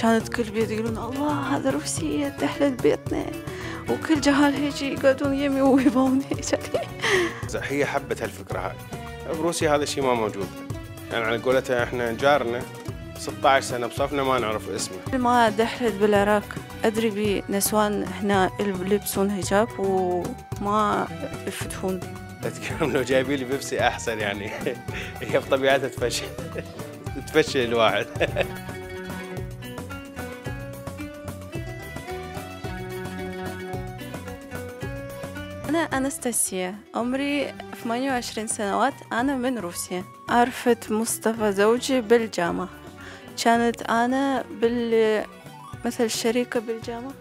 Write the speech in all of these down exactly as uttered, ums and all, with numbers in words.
كانت كل بيت يقولون الله هذا روسية تحلل بيتنا، وكل جهال هيجي يقعدون يمي ويبون هيك. هي حبت هالفكرة هاي. بروسيا هذا الشيء ما موجود، يعني على قولتها احنا جارنا ستة عشر سنة بصفنا ما نعرف اسمه. ما دحلت بالعراق أدري بنسوان هنا يلبسون حجاب وما يفتحون. أذكرهم لو جايبين لي بيبسي أحسن، يعني هي بطبيعتها تفشل تفشل الواحد. أنا أنستاسيا، عمري ثمانية وعشرين سنوات، أنا من روسيا. عرفت مصطفى زوجي بالجامعة، كانت أنا بال مثل شريكة بالجامعة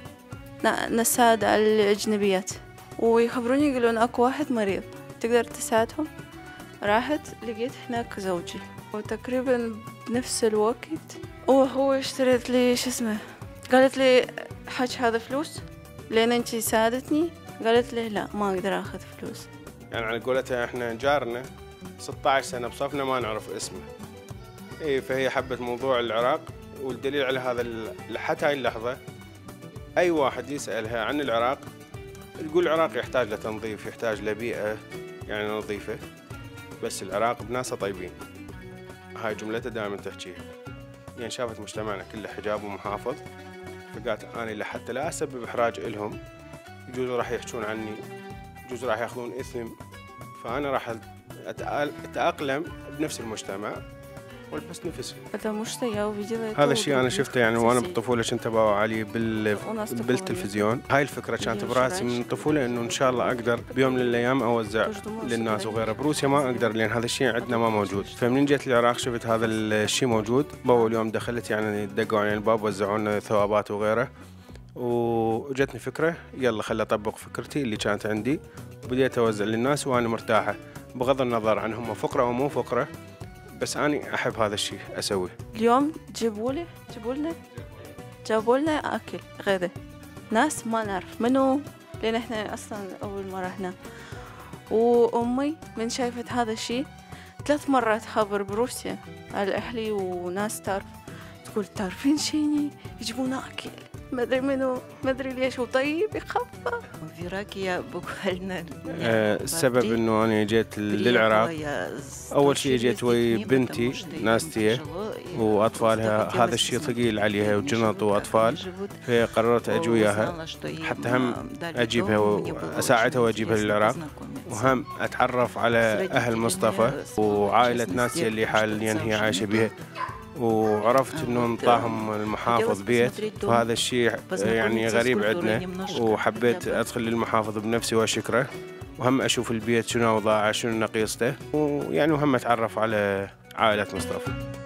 نساعد على الأجنبيات، ويخبروني يقولون أكو واحد مريض تقدر تساعدهم. راحت لقيت هناك زوجي، وتقريبا بنفس الوقت وهو اشتريت لي شو اسمه، قالت لي حج هذا فلوس لأن انتي ساعدتني. قالت لي لا ما أقدر أخذ فلوس. يعني على قولتها احنا جارنا ستة عشر سنة بصفنا ما نعرف اسمه. اي فهي حبت موضوع العراق، والدليل على هذا حتى هاي اللحظة أي واحد يسألها عن العراق تقول العراق يحتاج لتنظيف، يحتاج لبيئة يعني نظيفة، بس العراق بناسه طيبين. هاي جملتها دائما تحكيها، يعني شافت مجتمعنا كله حجاب ومحافظ، فقالت أنا لحتى لا أسبب إحراج إلهم، يجوز راح يحجون عني، يجوز راح ياخذون إثم، فأنا راح أتأقلم بنفس المجتمع والبس نفسي. هذا الشيء أنا شفته يعني وانا بالطفوله كنت ابغى علي بال... بالتلفزيون. هاي الفكره كانت براسي من الطفوله انه ان شاء الله اقدر بيوم من الايام اوزع للناس وغيره. بروسيا ما اقدر لان هذا الشيء عندنا ما موجود، فمن جيت العراق شفت هذا الشيء موجود. باول يوم دخلت يعني دقوا علي الباب وزعوا لنا ثوابات وغيره، وجتني فكره يلا خل اطبق فكرتي اللي كانت عندي، وبديت اوزع للناس وانا مرتاحه بغض النظر عن هم فقره او مو فقره، بس أنا أحب هذا الشيء أسويه. اليوم جيبوا لي جيبوا لنا جابوا لنا أكل غدا، ناس ما نعرف منو لأن إحنا أصلاً أول مرة هنا. وأمي من شايفت هذا الشيء ثلاث مرات خبر بروسيا على أهلي وناس تعرف، تقول تعرفين شيني يجيبون أكل ما أدري منو ما أدري ليش، وطيب يخفى. آه السبب إنه أنا جيت للعراق أول شيء جيت ويا بنتي ناستيا وأطفالها، هذا الشيء ثقيل عليها وجنط وأطفال، فقررت أجي وياها حتى هم أجيبها وأساعدها وأجيبها للعراق، وهم أتعرف على أهل مصطفى وعائلة ناستيا اللي حاليا هي عايشة بها، وعرفت انه انطاهم المحافظ بيت، وهذا الشيء يعني غريب عندنا، وحبيت ادخل للمحافظ بنفسي واشكره، وهم اشوف البيت شنو وضاعه شنو نقيصته، ويعني وهم اتعرف على عائلة مصطفى.